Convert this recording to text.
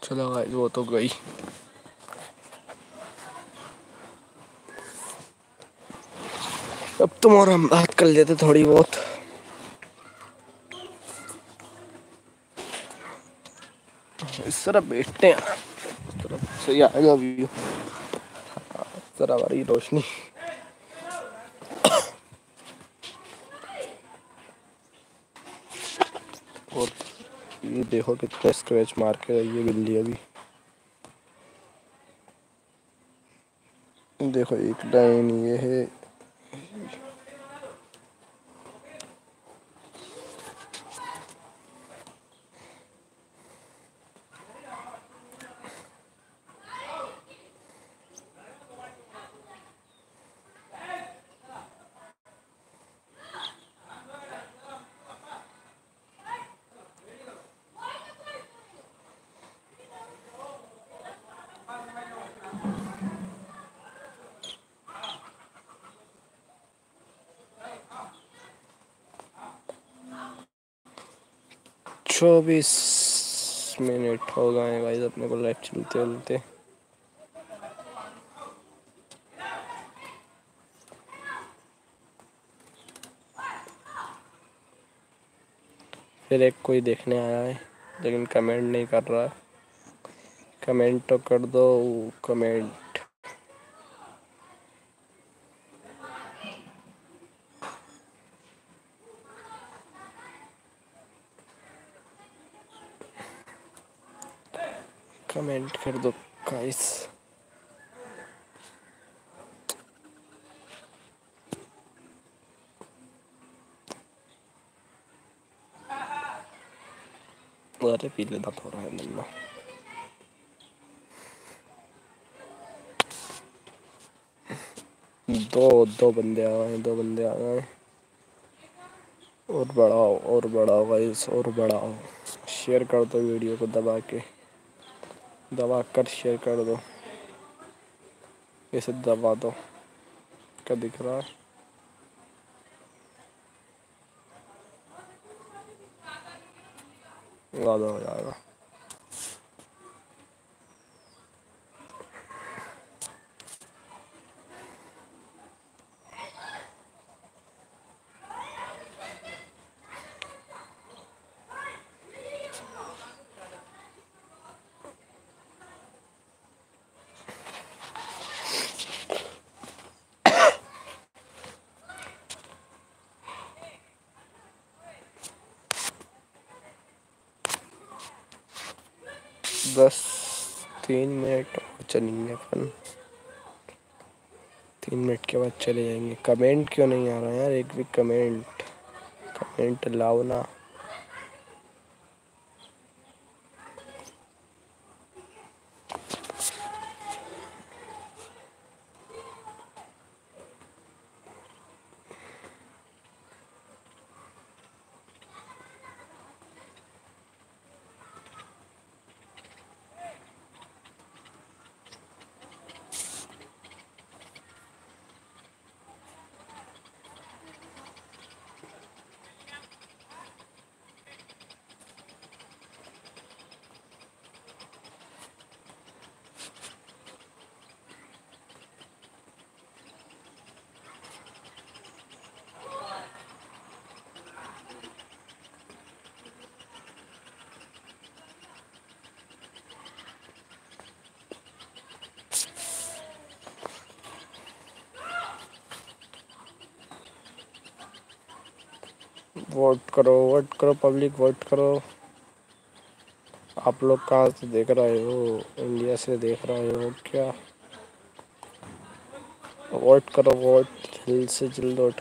चलो गाइस वो तो गई। अब तुम और हम बात कर लेते थोड़ी बहुत। इस तरफ बैठते हैं, इस तरफ सही आएगा व्यू, जरा हमारी रोशनी। और ये देखो कितना स्क्रैच मार के रही है बिल्ली अभी। देखो एक लाइन ये है। चौबीस मिनट हो गए गाइस अपने को लाइव चलते चलते। फिर एक कोई देखने आया है लेकिन कमेंट नहीं कर रहा है। कमेंट तो कर दो कमेंट। कमेंट कर दो गाइस। अरे पीले दांत हो रहा है मन्ना। दो दो बंदे आ गए, दो बंदे आ गए। और बढ़ाओ गाइस और बढ़ाओ। शेयर कर दो वीडियो को दबा कर शेयर कर दो। इसे दबा दो। क्या दिख रहा है? ज़्यादा हो जाएगा। बस 3 मिनट चलेंगे अपन। 3 मिनट के बाद चले जाएंगे। कमेंट क्यों नहीं आ रहा यार? एक भी कमेंट लाओ ना। वोट करो पब्लिक वोट करो। आप लोग कहाँ से देख रहे हो? इंडिया से देख रहे हो क्या? वोट करो, वोट जल्द से जल्द वोट